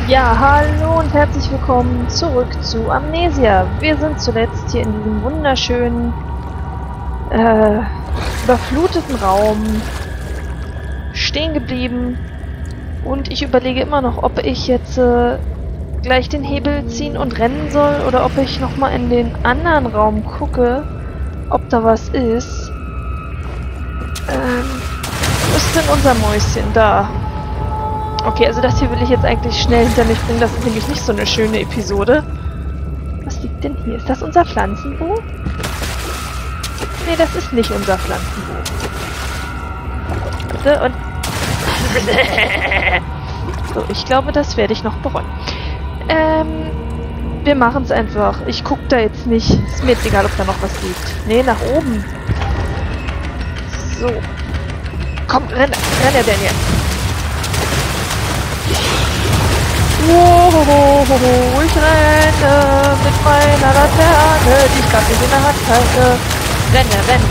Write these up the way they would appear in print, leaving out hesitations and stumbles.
Ja, hallo und herzlich willkommen zurück zu Amnesia. Wir sind zuletzt hier in diesem wunderschönen, überfluteten Raum stehen geblieben. Und ich überlege immer noch, ob ich jetzt gleich den Hebel ziehen und rennen soll oder ob ich nochmal in den anderen Raum gucke, ob da was ist. Wo ist denn unser Mäuschen? Da. Okay, also das hier will ich jetzt eigentlich schnell hinter mich bringen. Das ist nämlich nicht so eine schöne Episode. Was liegt denn hier? Ist das unser Pflanzenbuch? Nee, das ist nicht unser Pflanzenbuch. Warte, und... So, ich glaube, das werde ich noch bereuen. Wir machen es einfach. Ich gucke da jetzt nicht. Ist mir jetzt egal, ob da noch was liegt. Nee, nach oben. So. Komm, renn, Daniel. Wow, ich renne mit meiner Laterne, die ich gerade nicht in der Hand halte. Renne,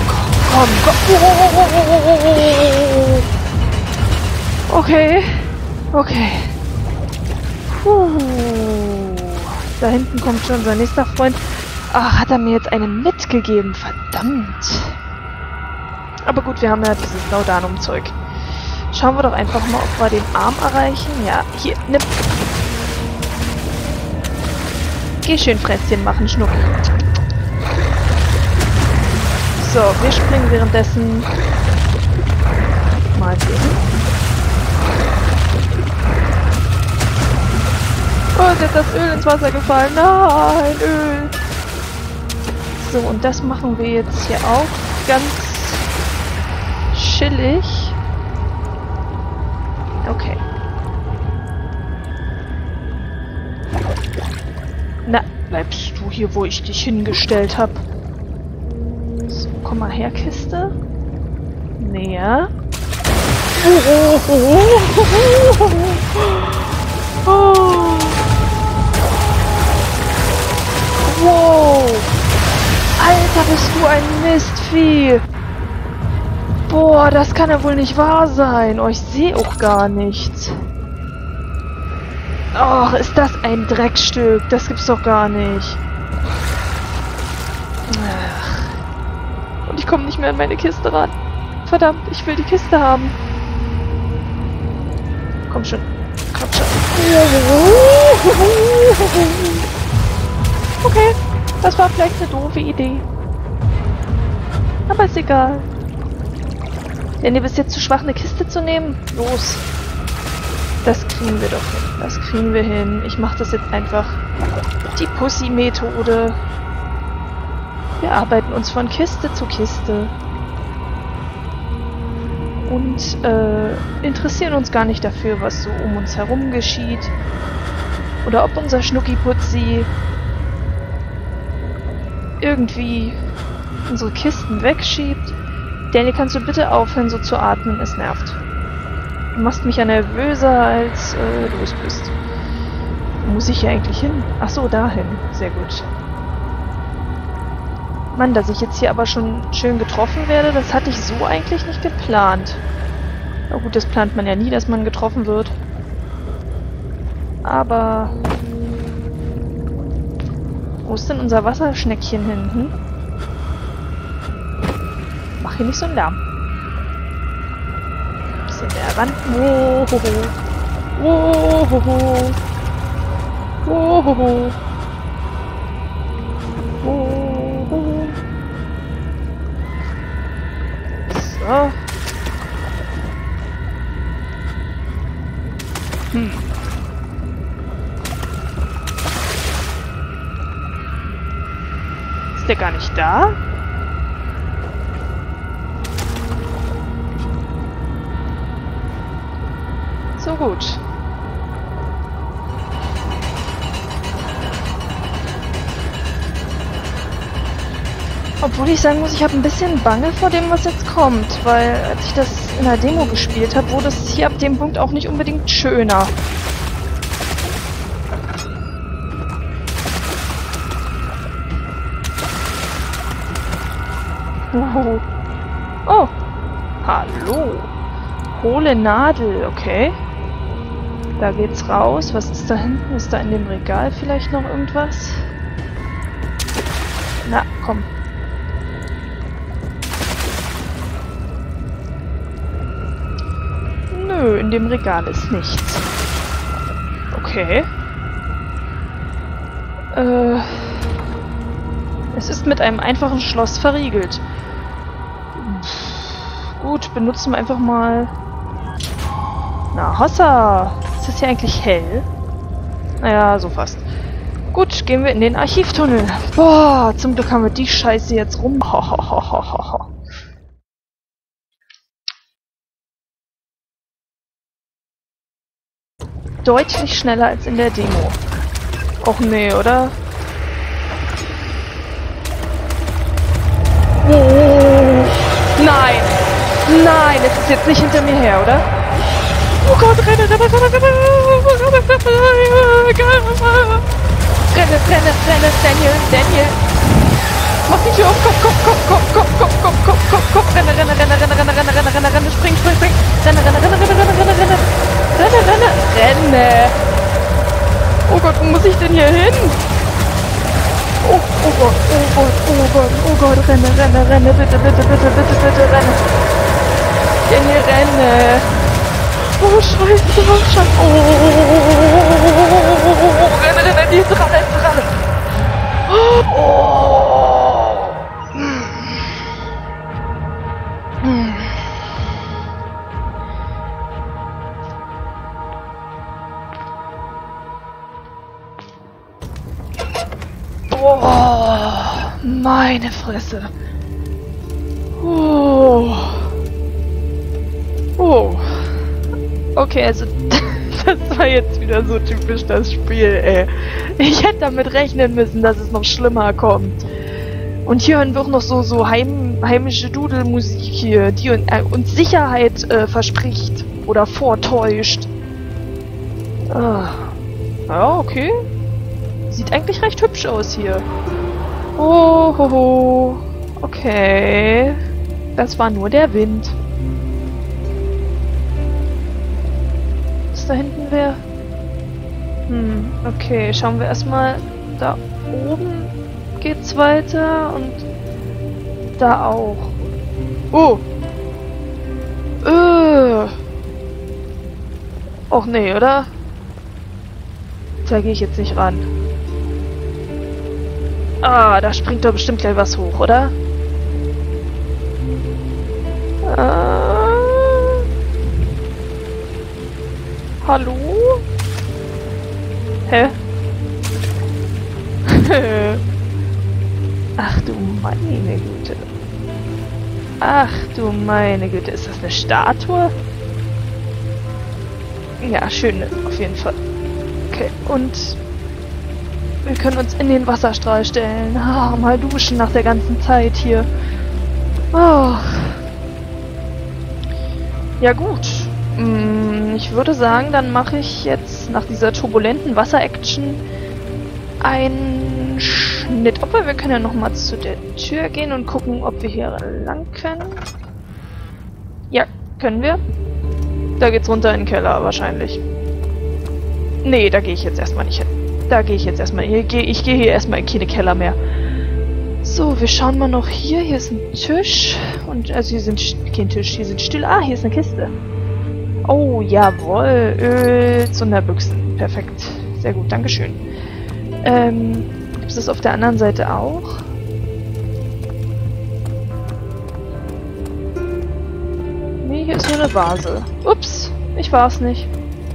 komm. Okay. Da hinten kommt schon unser nächster Freund. Ach, hat er mir jetzt eine mitgegeben? Verdammt. Aber gut, wir haben ja dieses Laudanum-Zeug. Schauen wir doch einfach mal, ob wir den Arm erreichen. Ja, hier, nimm. Geh schön Fränzchen machen, Schnucki. So, wir springen währenddessen mal hier hin. Oh, ist jetzt das Öl ins Wasser gefallen. Nein, Öl. So, und das machen wir jetzt hier auch ganz chillig. Okay. Na, bleibst du hier, wo ich dich hingestellt habe? So, komm mal her, Kiste. Näher. Oh. Wow. Alter, bist du ein Mistvieh. Boah, das kann ja wohl nicht wahr sein. Oh, ich sehe auch gar nichts. Och, ist das ein Dreckstück. Das gibt's doch gar nicht. Ach. Und ich komme nicht mehr an meine Kiste ran. Verdammt, ich will die Kiste haben. Komm schon. Okay, das war vielleicht eine doofe Idee. Aber ist egal. Denn ihr bist jetzt zu schwach, eine Kiste zu nehmen? Los. Das kriegen wir doch hin. Das kriegen wir hin. Ich mache das jetzt einfach. Die Pussy-Methode. Wir arbeiten uns von Kiste zu Kiste. Und interessieren uns gar nicht dafür, was so um uns herum geschieht. Oder ob unser Schnuckiputzi irgendwie unsere Kisten wegschiebt. Daniel, kannst du bitte aufhören, so zu atmen? Es nervt. Du machst mich ja nervöser, als du es bist. Wo muss ich hier eigentlich hin? Ach so, dahin. Sehr gut. Mann, dass ich jetzt hier aber schon schön getroffen werde, das hatte ich so eigentlich nicht geplant. Na gut, das plant man ja nie, dass man getroffen wird. Aber... Wo ist denn unser Wasserschneckchen hin? Hm? Mach hier nicht so einen Lärm. Bisschen der Rand. So. Ist der gar nicht da? So gut. Obwohl ich sagen muss, ich habe ein bisschen Bange vor dem, was jetzt kommt, weil als ich das in der Demo gespielt habe, wurde es hier ab dem Punkt auch nicht unbedingt schöner. Oh, hallo. Hohle Nadel, okay. Da geht's raus. Was ist da hinten? Ist da in dem Regal vielleicht noch irgendwas? Na, komm. Nö, in dem Regal ist nichts. Okay. Es ist mit einem einfachen Schloss verriegelt. Gut, benutzen wir einfach mal... Na, Hossa! Ist das hier eigentlich hell? Naja, so fast. Gut, gehen wir in den Archivtunnel. Boah, zum Glück haben wir die Scheiße jetzt rum. Deutlich schneller als in der Demo. Och nee, oder? Oh, nein! Nein, es ist jetzt nicht hinter mir her, oder? Oh Gott, renne! Renne, Daniel! Mach die Tür auf! Komm! Renne! Spring! Renne! Oh Gott, wo muss ich denn hier hin? Oh Gott, renne, bitte, renne. Daniel, renne. Oh, Scheiße, oh, renne, die ist dran. Oh, meine Fresse. Oh. Okay, also das war jetzt wieder so typisch das Spiel, ey. Ich hätte damit rechnen müssen, dass es noch schlimmer kommt. Und hier hören wir auch noch so heimische Dudelmusik hier, die uns Sicherheit verspricht oder vortäuscht. Ja, okay. Sieht eigentlich recht hübsch aus hier. Oh, okay. Das war nur der Wind. Was da hinten wäre? Okay, schauen wir erstmal. Da oben geht's weiter und da auch. Oh! Och nee, oder? Da gehe ich jetzt nicht ran. Ah, da springt doch bestimmt gleich was hoch, oder? Hallo? Hä? Ach du meine Güte. Ach du meine Güte. Ist das eine Statue? Ja, schön, auf jeden Fall. Okay, und wir können uns in den Wasserstrahl stellen. Ah, mal duschen nach der ganzen Zeit hier. Oh. Ja gut. Ich würde sagen, dann mache ich jetzt nach dieser turbulenten Wasser-Action einen Schnitt. Aber wir können ja nochmal zu der Tür gehen und gucken, ob wir hier lang können. Ja, können wir. Da geht's runter in den Keller wahrscheinlich. Nee, da gehe ich jetzt erstmal nicht hin. Da gehe ich jetzt erstmal. Ich gehe hier erstmal in keine Keller mehr. So, wir schauen mal noch hier. Hier ist ein Tisch. Und also hier sind kein Tisch, hier sind Stühle. Ah, hier ist eine Kiste. Oh, jawohl. Öl zu einer Büchse. Perfekt. Sehr gut, dankeschön. Gibt es das auf der anderen Seite auch? Nee, hier ist nur eine Vase. Ups, ich war's nicht.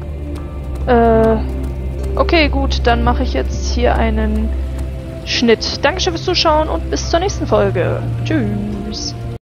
Okay, gut, dann mache ich jetzt hier einen Schnitt. Dankeschön fürs Zuschauen und bis zur nächsten Folge. Tschüss.